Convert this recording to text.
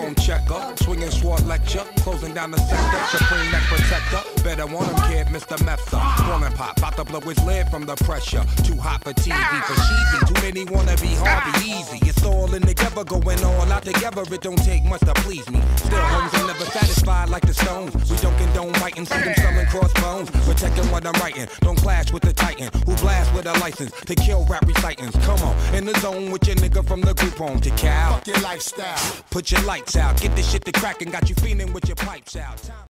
on checker, swinging sword lecture, closing down the sector, supreme neck protector. Better want him, kid, Mr. Mepsa. Falling pop, about to blow his lid from the pressure. Too hot for TV, for cheesy. Too many wanna be Harvey Easy. It's all in together, going all out together. It don't take much to please me. Still, homes are never satisfied like the Stones. We don't condone writing, see them selling crossbones. Protecting what I'm writing, don't clash with the Titan who blast with a license to kill rap recitants. Come on, in the zone with your nigga from the group home to Cal. Fuck your lifestyle. Put your lights out, get this shit to crackin', got you feeling with your pipes out.